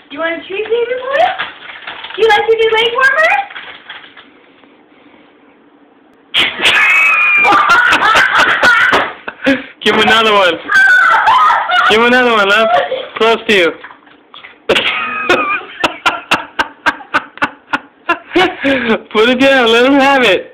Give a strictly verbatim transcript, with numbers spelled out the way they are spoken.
You want a treat, baby boy? Do you like your new leg warmer? Give him another one. Give him another one, love. Close to you. Put it down. Let him have it.